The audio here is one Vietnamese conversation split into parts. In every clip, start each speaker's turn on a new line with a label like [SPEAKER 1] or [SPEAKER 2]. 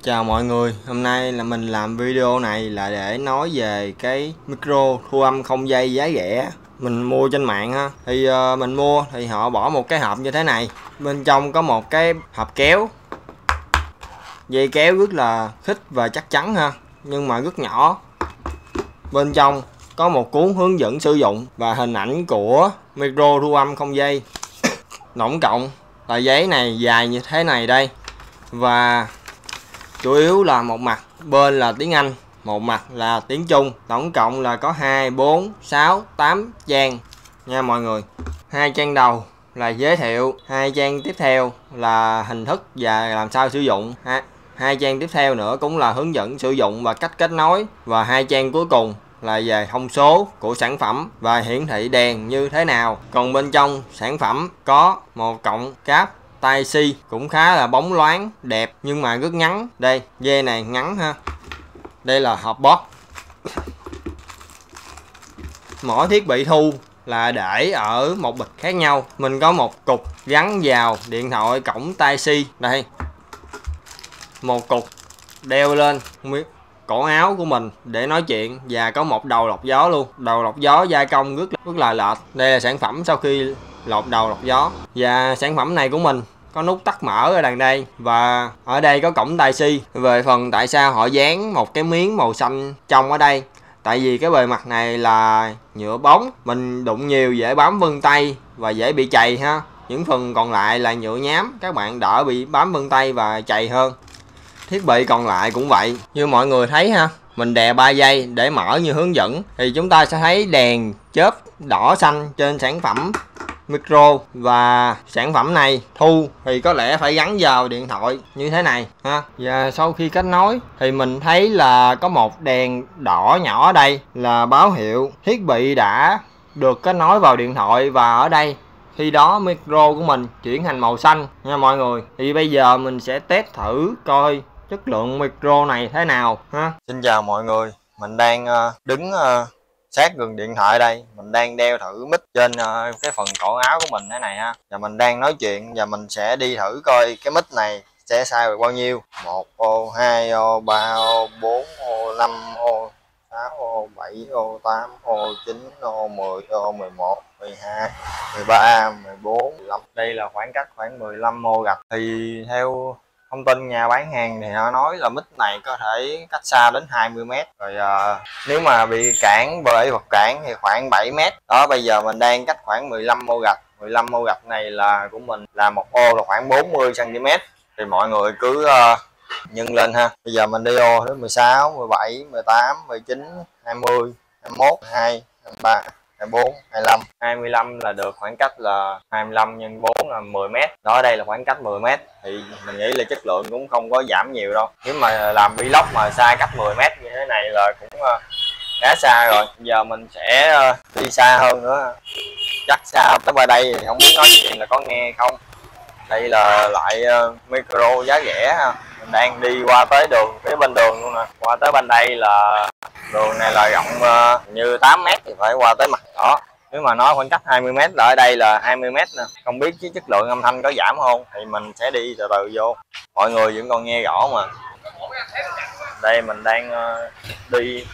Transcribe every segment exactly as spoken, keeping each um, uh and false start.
[SPEAKER 1] Chào mọi người, hôm nay là mình làm video này là để nói về cái micro thu âm không dây giá rẻ mình mua trên mạng ha. Thì uh, mình mua thì họ bỏ một cái hộp như thế này, bên trong có một cái hộp kéo, dây kéo rất là khít và chắc chắn ha, nhưng mà rất nhỏ. Bên trong có một cuốn hướng dẫn sử dụng và hình ảnh của micro thu âm không dây. Tổng cộng là giấy này dài như thế này đây, và chủ yếu là một mặt bên là tiếng Anh, một mặt là tiếng Trung. Tổng cộng là có hai, bốn, sáu, tám trang nha mọi người. Hai trang đầu là giới thiệu, hai trang tiếp theo là hình thức và làm sao sử dụng, hai, hai trang tiếp theo nữa cũng là hướng dẫn sử dụng và cách kết nối, và hai trang cuối cùng là về thông số của sản phẩm và hiển thị đèn như thế nào. Còn bên trong sản phẩm có một cọng cáp Type C cũng khá là bóng loáng đẹp, nhưng mà rất ngắn. Đây, dây này ngắn ha. Đây là hộp box. Mỗi thiết bị thu là để ở một bịch khác nhau. Mình có một cục gắn vào điện thoại cổng Type C đây, một cục đeo lên cổ áo của mình để nói chuyện, và có một đầu lọc gió luôn. Đầu lọc gió gia công rất là, rất là lệch. Đây là sản phẩm sau khi lột đầu lọc gió. Và sản phẩm này của mình có nút tắt mở ở đằng đây, và ở đây có cổng Type C. Về phần tại sao họ dán một cái miếng màu xanh trong ở đây, tại vì cái bề mặt này là nhựa bóng, mình đụng nhiều dễ bám vân tay và dễ bị chày ha. Những phần còn lại là nhựa nhám, các bạn đỡ bị bám vân tay và chày hơn. Thiết bị còn lại cũng vậy, như mọi người thấy ha. Mình đè ba giây để mở như hướng dẫn, thì chúng ta sẽ thấy đèn chớp đỏ xanh trên sản phẩm micro. Và sản phẩm này thu thì có lẽ phải gắn vào điện thoại như thế này ha. Và sau khi kết nối thì mình thấy là có một đèn đỏ nhỏ ở đây là báo hiệu thiết bị đã được kết nối vào điện thoại, và ở đây khi đó micro của mình chuyển thành màu xanh nha mọi người. Thì bây giờ mình sẽ test thử coi chất lượng micro này thế nào ha. Xin chào mọi người, mình đang uh, đứng uh, sát gần điện thoại đây. Mình đang đeo thử mic trên uh, cái phần cổ áo của mình thế này ha, và mình đang nói chuyện, và mình sẽ đi thử coi cái mic này sẽ sai được bao nhiêu. Một ô, hai ô, ba ô, bốn ô, năm ô, sáu ô, bảy ô, tám ô, chín ô, mười ô, mười một, mười hai, mười ba, mười bốn, mười lăm. Đây là khoảng cách khoảng mười lăm ô gạch. Thì theo thông tin nhà bán hàng thì họ nói là mic này có thể cách xa đến hai mươi mét. Rồi à, nếu mà bị cản bởi vật cản thì khoảng bảy mét. Đó, bây giờ mình đang cách khoảng mười lăm ô gạch. mười lăm ô gạch này là của mình là một ô là khoảng bốn mươi xăng ti mét. Thì mọi người cứ uh, nhân lên ha. Bây giờ mình đi ô đến mười sáu, mười bảy, mười tám, mười chín, hai mươi, hai mươi mốt, hai mươi hai, hai mươi ba, hai mươi bốn, hai mươi lăm. hai mươi lăm là được khoảng cách là hai mươi lăm nhân bốn là mười mét. Đó, đây là khoảng cách mười mét. Thì mình nghĩ là chất lượng cũng không có giảm nhiều đâu. Nếu mà làm vlog mà xa cách mười mét như thế này là cũng uh, khá xa rồi. Giờ mình sẽ uh, đi xa hơn nữa. Chắc xa tới qua đây thì không biết nói chuyện là có nghe không. Đây là loại uh, micro giá rẻ ha. Mình đang đi qua tới đường phía bên đường luôn nè. Qua tới bên đây là đường này là rộng uh, như tám mét thì phải qua tới mặt đó. Nếu mà nói khoảng cách hai mươi mét là ở đây là hai mươi mét nè. Không biết cái chất lượng âm thanh có giảm không thì mình sẽ đi từ từ vô. Mọi người vẫn còn nghe rõ mà. Đây mình đang uh, đi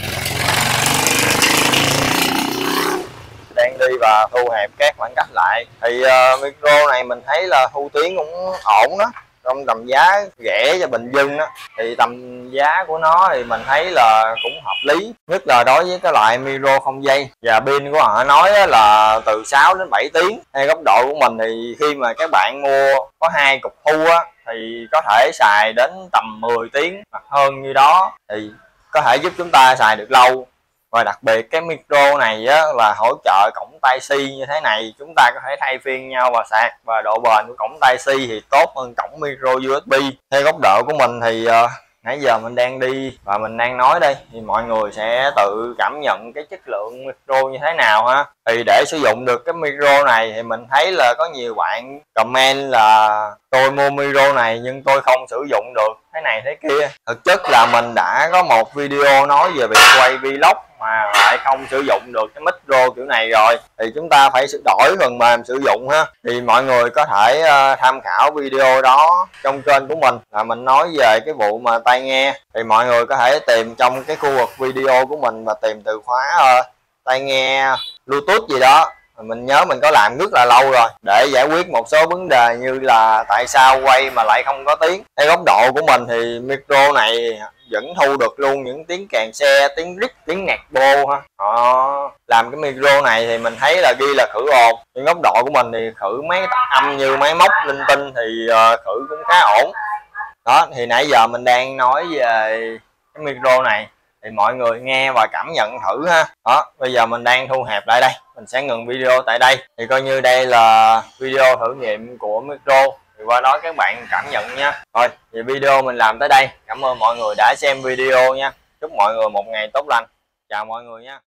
[SPEAKER 1] đang đi và thu hẹp các khoảng cách lại. Thì uh, micro này mình thấy là thu tiếng cũng ổn đó, trong tầm giá rẻ cho bình dân đó. Thì tầm giá của nó thì mình thấy là cũng hợp lý, nhất là đối với cái loại micro không dây. Và pin của họ nói là từ sáu đến bảy tiếng. Theo góc độ của mình thì khi mà các bạn mua có hai cục thu á thì có thể xài đến tầm mười tiếng hoặc hơn như đó, thì có thể giúp chúng ta xài được lâu. Và đặc biệt cái micro này á, là hỗ trợ cổng Type C như thế này, chúng ta có thể thay phiên nhau và sạc, và độ bền của cổng Type C thì tốt hơn cổng micro u ét bê. Theo góc độ của mình thì uh, nãy giờ mình đang đi và mình đang nói đây, thì mọi người sẽ tự cảm nhận cái chất lượng micro như thế nào ha. Thì để sử dụng được cái micro này thì mình thấy là có nhiều bạn comment là tôi mua micro này nhưng tôi không sử dụng được thế này thế kia. Thực chất là mình đã có một video nói về việc quay vlog mà lại không sử dụng được cái micro
[SPEAKER 2] micro kiểu này rồi thì chúng ta phải đổi phần mềm sử dụng ha. Thì mọi người có thể uh, tham khảo video đó trong kênh của mình, là mình nói về cái vụ mà tai nghe. Thì mọi người có thể tìm trong cái khu vực video của mình và tìm từ khóa uh, tai nghe Bluetooth gì đó. Mình nhớ mình có làm rất là lâu rồi để giải quyết một số vấn đề như là tại sao quay mà lại không có tiếng. Theo góc độ của mình thì micro này vẫn thu được luôn những tiếng kèn xe, tiếng rít, tiếng nhạc bô ha. Đó. Làm cái micro này thì mình thấy là ghi là khử ồn, nhưng góc độ của mình thì khử mấy âm như máy móc linh tinh thì uh, khử cũng khá ổn. Đó, thì nãy giờ mình đang nói về cái micro này thì mọi người nghe và cảm nhận thử ha. Đó, bây giờ mình đang thu hẹp lại đây, mình sẽ ngừng video tại đây. Thì coi như đây là video thử nghiệm của micro, thì qua đó các bạn cảm nhận nha. Rồi, thì video mình làm tới đây. Cảm ơn mọi người đã xem video nha. Chúc mọi người một ngày tốt lành. Chào mọi người nha.